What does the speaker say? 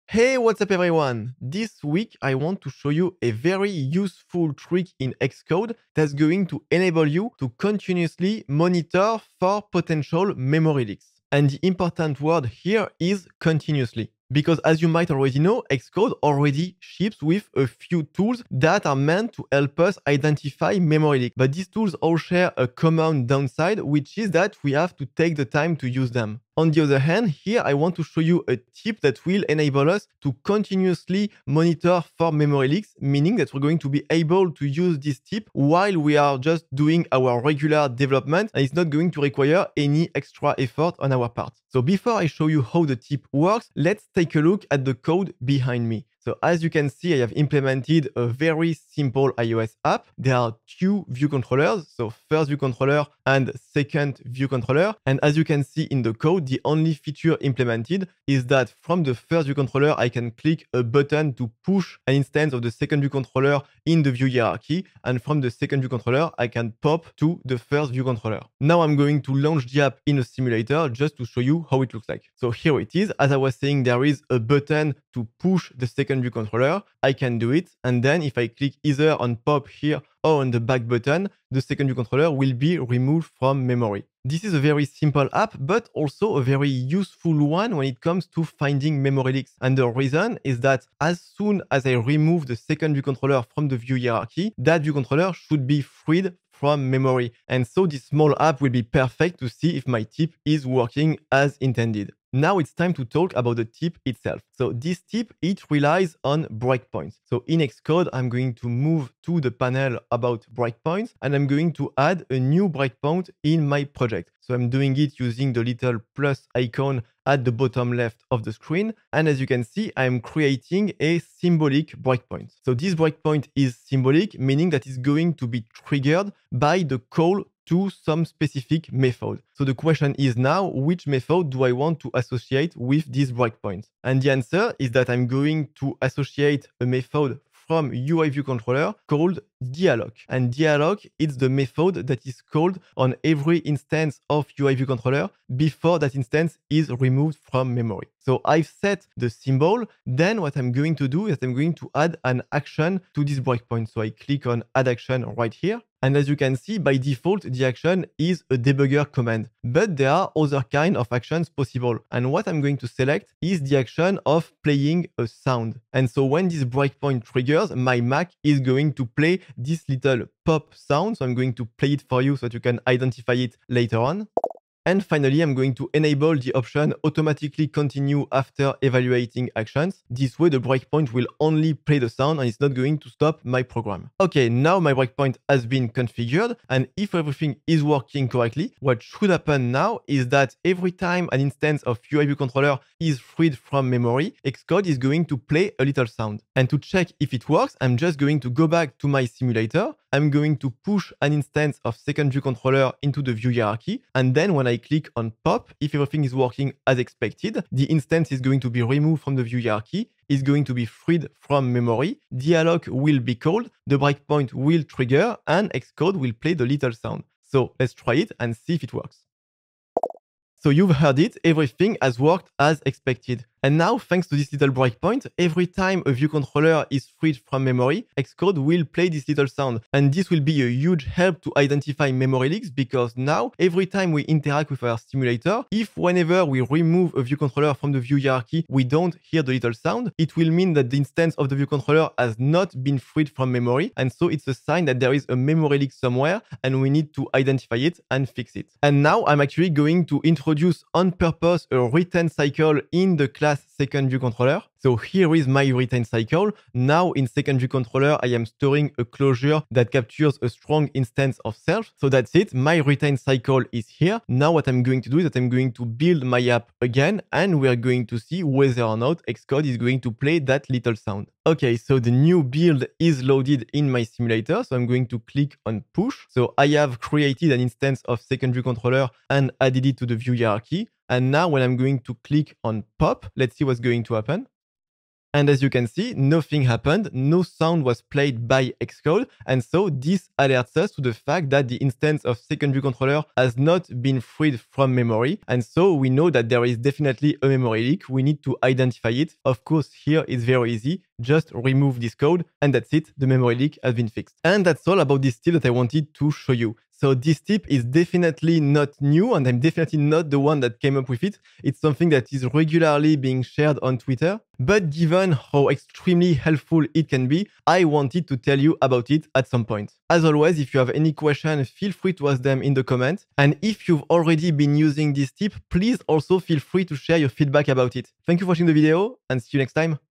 Hey, what's up everyone? This week I want to show you a very useful trick in Xcode that's going to enable you to continuously monitor for potential memory leaks. And the important word here is continuously. Because as you might already know, Xcode already ships with a few tools that are meant to help us identify memory leaks. But these tools all share a common downside, which is that we have to take the time to use them. On the other hand, here I want to show you a tip that will enable us to continuously monitor for memory leaks, meaning that we're going to be able to use this tip while we are just doing our regular development, and it's not going to require any extra effort on our part. So before I show you how the tip works, let's take a look at the code behind me. So as you can see, I have implemented a very simple iOS app. There are two view controllers, so first view controller and second view controller. And as you can see in the code, the only feature implemented is that from the first view controller, I can click a button to push an instance of the second view controller in the view hierarchy. And from the second view controller, I can pop to the first view controller. Now I'm going to launch the app in a simulator just to show you how it looks like. So here it is. As I was saying, there is a button to push the second view controller. I can do it. And then if I click either on pop here or on the back button, the second view controller will be removed from memory. This is a very simple app, but also a very useful one when it comes to finding memory leaks. And the reason is that as soon as I remove the second view controller from the view hierarchy, that view controller should be freed from memory. And so this small app will be perfect to see if my tip is working as intended. Now it's time to talk about the tip itself. So this tip, it relies on breakpoints. So in Xcode, I'm going to move to the panel about breakpoints, and I'm going to add a new breakpoint in my project. So I'm doing it using the little plus icon at the bottom left of the screen. And as you can see, I'm creating a symbolic breakpoint. So this breakpoint is symbolic, meaning that it's going to be triggered by the call to some specific method. So the question is now, which method do I want to associate with this breakpoint? And the answer is that I'm going to associate a method from UI view controller called dialog. And dialog is the method that is called on every instance of UI view controller before that instance is removed from memory. So I've set the symbol. Then what I'm going to do is I'm going to add an action to this breakpoint. So I click on add action right here. And as you can see, by default, the action is a debugger command. But there are other kind of actions possible. And what I'm going to select is the action of playing a sound. And so when this breakpoint triggers, my Mac is going to play this little pop sound. So I'm going to play it for you so that you can identify it later on. And finally, I'm going to enable the option automatically continue after evaluating actions. This way, the breakpoint will only play the sound and it's not going to stop my program. Okay, now my breakpoint has been configured. And if everything is working correctly, what should happen now is that every time an instance of UI view controller is freed from memory, Xcode is going to play a little sound. And to check if it works, I'm just going to go back to my simulator. I'm going to push an instance of second view controller into the view hierarchy. And then when I click on pop, if everything is working as expected, the instance is going to be removed from the view hierarchy, is going to be freed from memory, dialog will be called, the breakpoint will trigger, and Xcode will play the little sound. So let's try it and see if it works. So you've heard it, everything has worked as expected. And now, thanks to this little breakpoint, every time a view controller is freed from memory, Xcode will play this little sound. And this will be a huge help to identify memory leaks because now, every time we interact with our simulator, if whenever we remove a view controller from the view hierarchy, we don't hear the little sound, it will mean that the instance of the view controller has not been freed from memory. And so it's a sign that there is a memory leak somewhere and we need to identify it and fix it. And now I'm actually going to introduce on purpose a return cycle in the class second view controller. So here is my retain cycle. Now in second view controller, I am storing a closure that captures a strong instance of self. So that's it. My retain cycle is here. Now what I'm going to do is that I'm going to build my app again, and we're going to see whether or not Xcode is going to play that little sound. Okay, so the new build is loaded in my simulator. So I'm going to click on push. So I have created an instance of second view controller and added it to the view hierarchy. And now when I'm going to click on pop, let's see what's going to happen. And as you can see, nothing happened, no sound was played by Xcode, and so this alerts us to the fact that the instance of secondary controller has not been freed from memory, and so we know that there is definitely a memory leak. We need to identify it. Of course, here it's very easy. Just remove this code, and that's it, the memory leak has been fixed. And that's all about this tip that I wanted to show you. So this tip is definitely not new, and I'm definitely not the one that came up with it. It's something that is regularly being shared on Twitter. But given how extremely helpful it can be, I wanted to tell you about it at some point. As always, if you have any questions, feel free to ask them in the comments. And if you've already been using this tip, please also feel free to share your feedback about it. Thank you for watching the video, and see you next time.